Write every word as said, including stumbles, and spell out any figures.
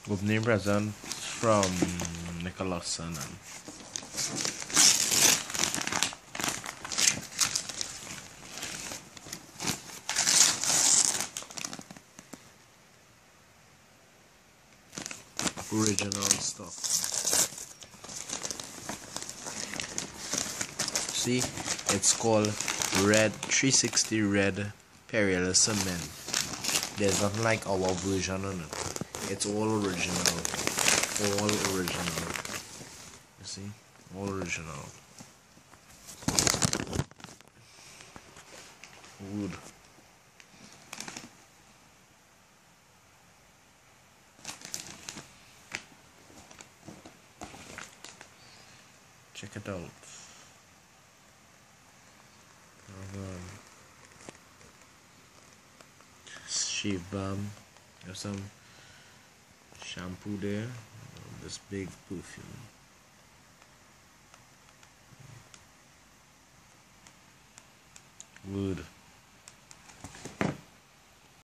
Opening present from Nicholson. Original stuff. See, it's called Red three sixty Red Perilous Cement. There's nothing like our version on it. It's all original. All original. You see? All original. Wood. Check it out. Um, shave balm. There's some shampoo there. This big perfume. Wood.